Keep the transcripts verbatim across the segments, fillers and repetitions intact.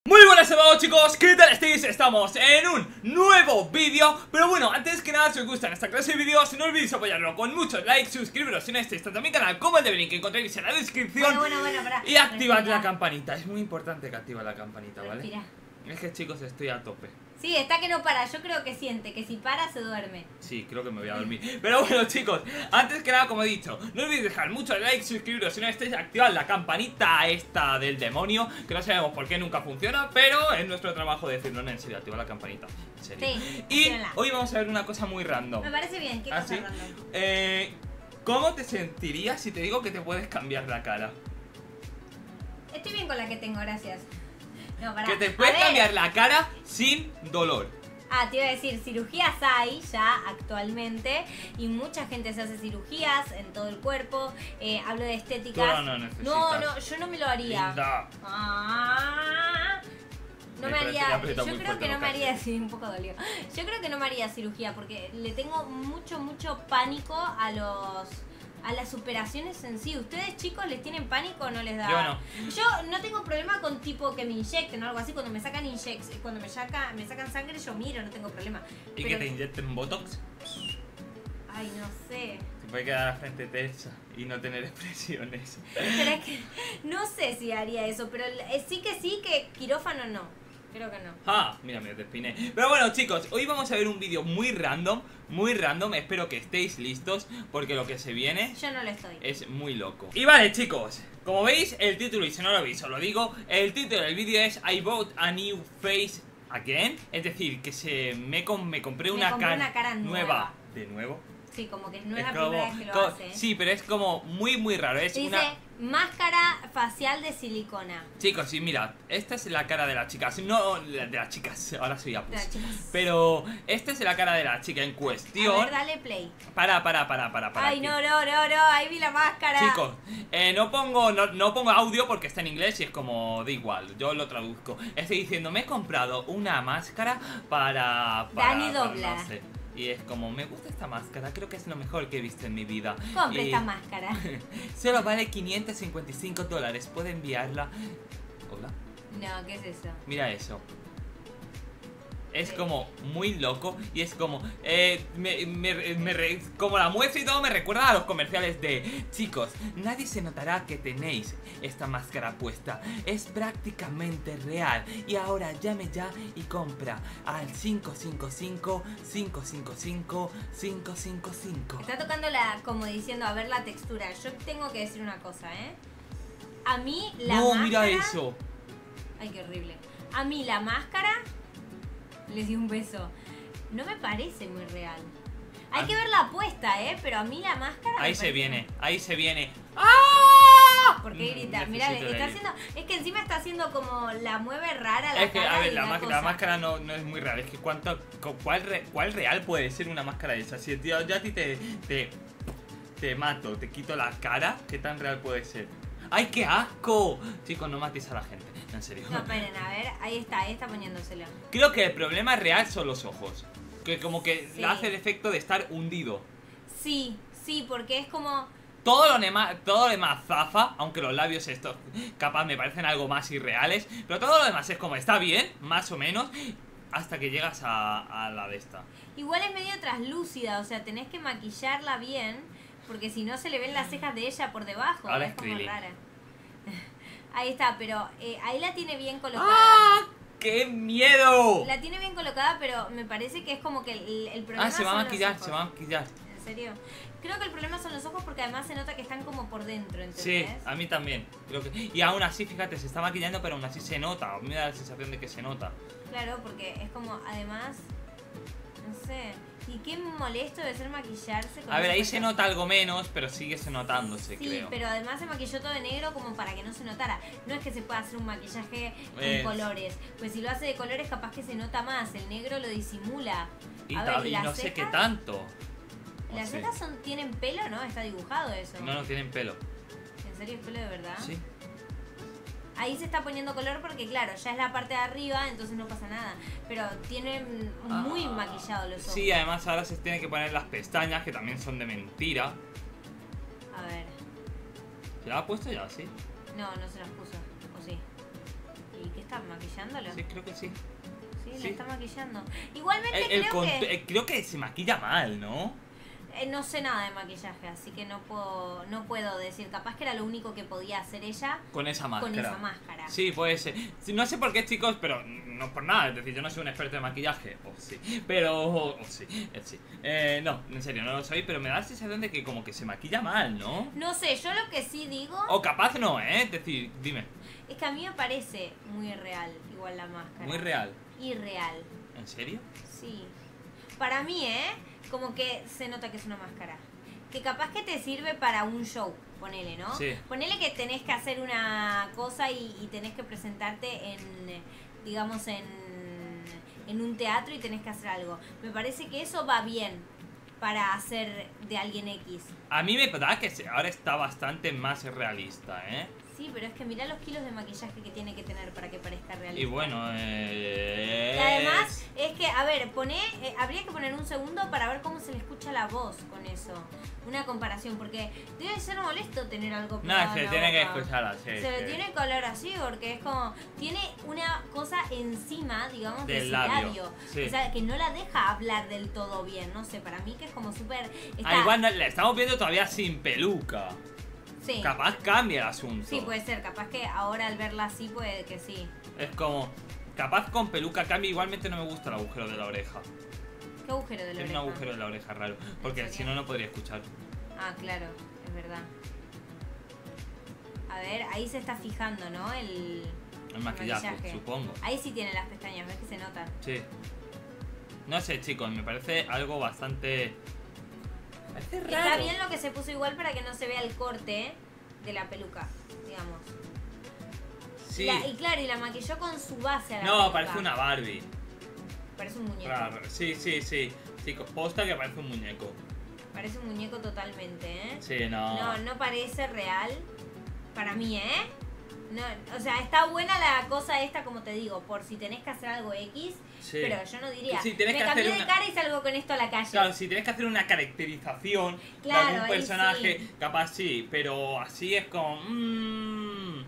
Muy buenas a todos, chicos, ¿qué tal estáis? Estamos en un nuevo vídeo. Pero bueno, antes que nada, si os gustan esta clase de vídeos, no olvidéis apoyarlo con muchos likes, suscribiros si no estáis tanto a mi canal como el de Belín, que encontráis en la descripción. Bueno, bueno, bueno, para, Y activad respira. la campanita, es muy importante que activad la campanita, ¿vale? Respira. Es que, chicos, estoy a tope. Sí, está que no para, yo creo que siente que si para se duerme. Sí, creo que me voy a dormir. Pero bueno, chicos, antes que nada, como he dicho, no olvidéis dejar muchos likes, suscribiros si no estáis, activad la campanita esta del demonio, que no sabemos por qué nunca funciona, pero es nuestro trabajo decirlo, no, en serio, activa la campanita, en serio. Sí, y actívenla. hoy vamos a ver una cosa muy random. Me parece bien, ¿qué ¿Ah, cosa sí? random? Eh, ¿Cómo te sentirías si te digo que te puedes cambiar la cara? Estoy bien con la que tengo, gracias. No, pará. Que te A puedes ver. cambiar la cara sin dolor. Ah, te iba a decir, cirugías hay ya actualmente y mucha gente se hace cirugías en todo el cuerpo. Eh, hablo de estéticas. Tú no necesitas. No, no, yo no me lo haría. Linda. Ah, no Eh, me pero te haría, aprieta yo muy creo fuerte, que no no me casi. haría, sí, un poco dolió. Yo creo que no me haría cirugía porque le tengo mucho, mucho pánico a los, a las operaciones en sí. ¿Ustedes, chicos, les tienen pánico o no les da? Yo no. Yo no tengo problema con tipo que me inyecten o algo así. Cuando me sacan inyects, cuando me, saca, me sacan sangre yo miro, no tengo problema. ¿Y Pero- que te inyecten botox? Ay, no sé. Te puede quedar la frente tersa y no tener expresiones. Pero es que no sé si haría eso, pero eh, sí que sí, que quirófano no. Creo que no. Ah, mira, me despiné. Pero bueno, chicos, hoy vamos a ver un vídeo muy random, muy random. Espero que estéis listos porque lo que se viene Yo no lo estoy. es muy loco. Y vale, chicos, como veis, el título, y si no lo veis, os lo digo, el título del vídeo es I bought a new face again. Es decir, que se me, com- me compré Me una, compré cara una cara nueva. de nuevo. Sí, como que no es, Es la como- primera vez que lo como- hace. Sí, pero es como muy, muy raro. Es Dice una... máscara facial de silicona. Chicos, sí, mirad, esta es la cara de las chicas. No, la de las chicas, ahora soy De Apus. las chicas. Pero esta es la cara de la chica en A cuestión. ver, dale play. Para, para, para, para, para. Ay, aquí. no, no, no, no, ahí vi la máscara. Chicos, eh, no pongo no, no pongo audio porque está en inglés y es como, da igual, yo lo traduzco. Estoy diciendo, me he comprado una máscara para... para Dani para, dobla. no sé. Y es como, me gusta esta máscara, creo que es lo mejor que he visto en mi vida. Compre Y esta máscara. solo vale quinientos cincuenta y cinco dólares, puede enviarla. Hola. No, ¿qué es eso? Mira eso. Es Sí. como muy loco y es como, eh, me, me- me re- como la muestra y todo me recuerda a los comerciales de chicos, nadie se notará que tenéis esta máscara puesta, es prácticamente real y ahora llame ya y compra al cinco cinco cinco, cinco cinco cinco, cinco cinco cinco. Está tocando la, como diciendo, a ver la textura. Yo tengo que decir una cosa, ¿eh? A mí la No, máscara... mira eso. Ay, qué horrible. A mí la máscara... Les di un beso. No me parece muy real. Hay Ah. que ver la apuesta, ¿eh? Pero a mí la máscara... me Ahí se parece- viene, ahí se viene. ¡Ah! ¿Por qué grita? Mm, Mira, necesito está de ahí. haciendo... Es que encima está haciendo como... La mueve rara la Es que, cara a ver, y la, la máscara- la cosa. máscara no, no es muy real. Es que cuánto, cu- cuál, re- cuál real puede ser una máscara de esas. Si tío, yo a ti te, te, te mato, te quito la cara, ¿qué tan real puede ser? ¡Ay, qué asco! Chicos, no matéis a la gente, no, en serio. No, esperen, a ver. Ahí está, ahí está poniéndoselo. Creo que el problema real son los ojos. Que como que Sí. le hace el efecto de estar hundido. Sí, sí, porque es como... Todo lo demás, todo lo demás zafa, aunque los labios estos capaz me parecen algo más irreales, pero todo lo demás es como está bien, más o menos, hasta que llegas a, a la de esta. Igual es medio traslúcida, o sea, tenés que maquillarla bien, porque si no se le ven las cejas de ella por debajo. Ahora es es como Krillin. rara. Ahí está, pero eh, ahí la tiene bien colocada. ¡Ah! ¡Qué miedo! La tiene bien colocada, pero me parece que es como que el, el problema Ah, se va a son los maquillar, ojos. se va a maquillar. ¿En serio? Creo que el problema son los ojos porque además se nota que están como por dentro, Sí, ¿entendés? a mí también. Creo que... Y aún así, fíjate, se está maquillando, pero aún así se nota. A mí me da la sensación de que se nota. Claro, porque es como, además, no sé. Y qué molesto debe ser maquillarse con A ver, esa ahí se cosa. nota algo menos, pero sigue se notándose, Sí, creo. pero además se maquilló todo de negro como para que no se notara. No es que se pueda hacer un maquillaje Es- en colores. Pues si lo hace de colores capaz que se nota más. El negro lo disimula. Y, A ta- ver, y las no sé qué cejas? tanto. No Las sé. cejas son, tienen pelo, ¿no? Está dibujado eso. No, no tienen pelo. ¿En serio es pelo de verdad? Sí. Ahí se está poniendo color porque claro, ya es la parte de arriba, entonces no pasa nada. Pero tienen muy Ah, maquillado los ojos. Sí, además ahora se tiene que poner las pestañas, que también son de mentira. A ver. ¿Se la ha puesto ya, sí? No, no se las puso. ¿O sí? ¿Y qué está maquillándolo? Sí, creo que sí. Sí, sí. le está maquillando. Igualmente El, el creo cont- que... eh, creo que se maquilla mal, ¿no? Eh, no sé nada de maquillaje, así que no puedo no puedo decir. Capaz que era lo único que podía hacer ella Con esa máscara. con esa máscara. Sí, puede ser. Sí, no sé por qué, chicos, pero no por nada. Es decir, yo no soy un experto de maquillaje. O sí. Pero... O sí. eh, sí. Eh, no, en serio, no lo soy. Pero me da la sensación de que como que se maquilla mal, ¿no? No sé, yo lo que sí digo O capaz no, ¿eh? Es decir, dime. es que a mí me parece muy real igual la máscara. Muy real. Irreal. ¿En serio? Sí. Para mí, ¿eh? Como que se nota que es una máscara. Que capaz que te sirve para un show, ponele, ¿no? Sí. Ponele que tenés que hacer una cosa y, y tenés que presentarte en, digamos, en, en un teatro y tenés que hacer algo. Me parece que eso va bien para hacer de alguien X. A mí me da que se- ahora está bastante más realista, ¿eh? Sí, pero es que mirá los kilos de maquillaje que tiene que tener para que parezca realista. Y bueno, eh... Y además, es que, a ver, poné, eh, habría que poner un segundo para ver cómo se le escucha la voz con eso. Una comparación, porque debe ser molesto tener algo pegado No, se en la tiene que boca. escuchar así. Se sí. le tiene que hablar así, porque es como, tiene una cosa encima, digamos, de Del su labio, labio. sí. O sea, que no la deja hablar del todo bien, no sé, para mí que es como súper... está- Ah, igual no- la estamos viendo todavía sin peluca. Sí. Capaz cambia el asunto. Sí, puede ser, capaz que ahora al verla así puede que sí. Es como, capaz con peluca cambia. Igualmente no me gusta el agujero de la oreja. ¿Qué agujero de la Tiene un oreja? agujero de la oreja raro. Porque serio? si no, no podría escuchar. Ah, claro, es verdad. A ver, ahí se está fijando, ¿no? El, El maquillaje, supongo. Ahí sí tiene las pestañas, ¿ves que se notan? Sí. No sé, chicos, me parece algo bastante... Parece raro. Está bien lo que se puso igual para que no se vea el corte de la peluca, digamos. Sí. La- y claro, y la maquilló con su base a la No, peluca. parece una Barbie. Parece un muñeco. Raro. Sí, sí, sí. Chicos, posta que parece un muñeco. Parece un muñeco totalmente, ¿eh? Sí, no. No, no parece real. Para mí, ¿eh? No, o sea, está buena la cosa esta, como te digo, por si tenés que hacer algo X, Sí. pero yo no diría, Sí, tenés me que cambié hacer de una- cara y salgo con esto a la calle. Claro, si tienes que hacer una caracterización Claro, de algún ahí personaje, sí. capaz sí, pero así es como... mmm.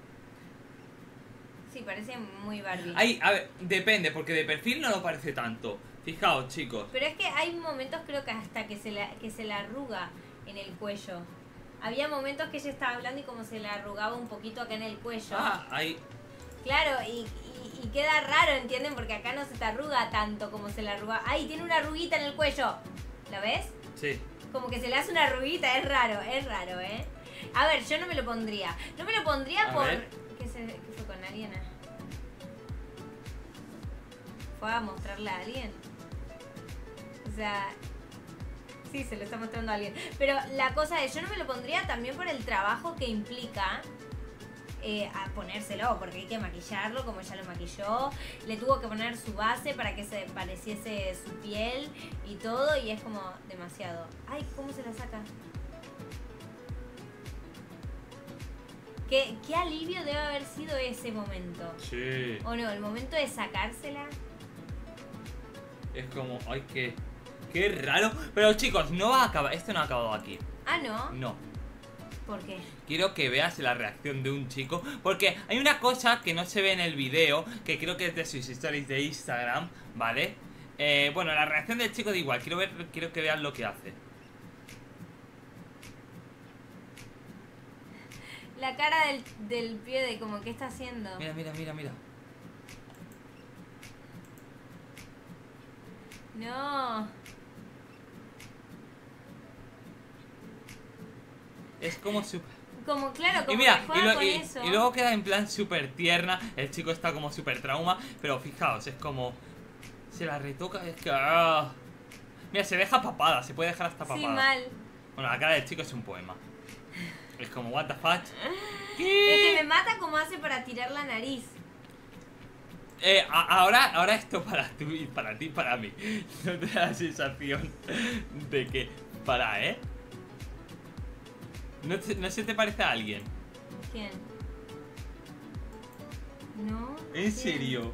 Sí, parece muy Barbie. Ahí, a ver, depende, porque de perfil no lo parece tanto. Fijaos, chicos. Pero es que hay momentos, creo que hasta que se la, que se la arruga en el cuello. Había momentos que ella estaba hablando y como se la arrugaba un poquito acá en el cuello. Ah, ahí. Claro, y, y, y queda raro, ¿entienden? Porque acá no se te arruga tanto como se la arruga. ¡Ay, tiene una arruguita en el cuello! ¿Lo ves? Sí. Como que se le hace una arruguita, es raro, es raro, ¿eh? A ver, yo no me lo pondría. No me lo pondría A por... ver. ¿Qué, se, ¿Qué fue con alguien? ¿Fue a mostrarle a alguien? O sea... Sí, se lo está mostrando a alguien. Pero la cosa es, yo no me lo pondría también por el trabajo que implica eh, a ponérselo, porque hay que maquillarlo como ella lo maquilló. Le tuvo que poner su base para que se pareciese su piel y todo, y es como demasiado. Ay, ¿cómo se la saca? ¿Qué, qué alivio debe haber sido ese momento? Sí. ¿O no? El momento de sacársela. Es como, ay, qué... Qué raro. Pero chicos, no va a acabar... Esto no ha acabado aquí. Ah, ¿no? No. ¿Por qué? Quiero que veas la reacción de un chico. Porque hay una cosa que no se ve en el video, que creo que es de sus stories de Instagram, ¿vale? Eh, bueno, la reacción del chico da igual. Quiero ver, quiero que vean lo que hace. La cara del, del pie de como, ¿qué está haciendo? Mira, mira, mira, mira. No. Es como súper... Como, claro, como Y mira, que y, juega lo- con y- eso. y luego queda en plan súper tierna. El chico está como súper trauma. Pero fijaos, es como... Se la retoca, es que... ah. Mira, se deja papada, se puede dejar hasta papada. Sí, mal. Bueno, la cara del chico es un poema. Es como, what the fuck. Es que me mata como hace para tirar la nariz. Eh, a- ahora, ahora esto para tú y para ti y para mí. ¿No te da la sensación de que... Para, ¿eh? ¿No, te- ¿No se te parece a alguien? ¿Quién? No. ¿En ¿quién? serio?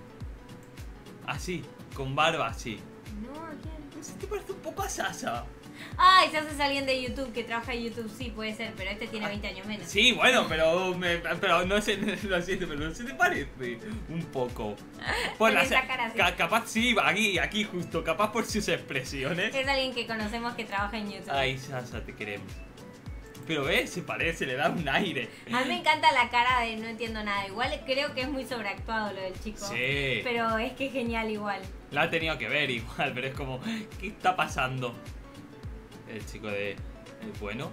Así, con barba así. No, ¿a quién? ¿No se te parece un poco a Sasha? Ay, si haces alguien de YouTube que trabaja en YouTube, sí, puede ser, pero este tiene veinte años menos. Sí, bueno, pero, me, pero no sé, lo siento, pero no se te parece un poco. Por Por la, esa cara, sí. ca- capaz sí, aquí, aquí justo, capaz por sus expresiones. Es alguien que conocemos que trabaja en YouTube. Ay, Sasa, te queremos. Pero ves, se parece, le da un aire. A mí me encanta la cara de no entiendo nada. Igual creo que es muy sobreactuado lo del chico. Sí. Pero es que es genial igual. La ha tenido que ver igual, pero es como, ¿qué está pasando? El chico de... el bueno.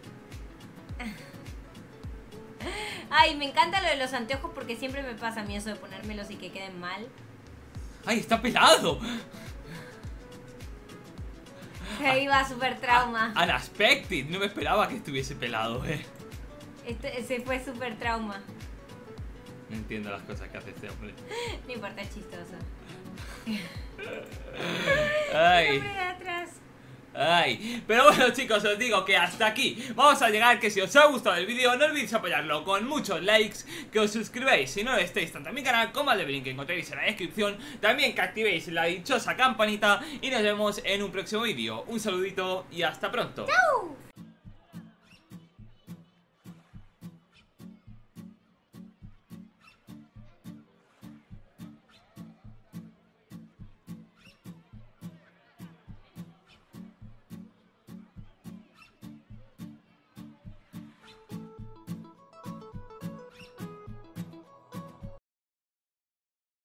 Ay, me encanta lo de los anteojos porque siempre me pasa a mí eso de ponérmelos y que queden mal. ¡Ay, está pelado! Ahí va, súper trauma. Unexpected, no me esperaba que estuviese pelado, eh. Este, ese fue súper trauma. No entiendo las cosas que hace este hombre. No importa, es chistoso. El Ay, hombre de atrás. ay. Pero bueno, chicos, os digo que hasta aquí vamos a llegar. Que si os ha gustado el vídeo, no olvidéis apoyarlo con muchos likes, que os suscribáis si no lo estáis tanto a mi canal como al de Blink que encontraréis en la descripción. También que activéis la dichosa campanita y nos vemos en un próximo vídeo. Un saludito y hasta pronto. ¡Chau!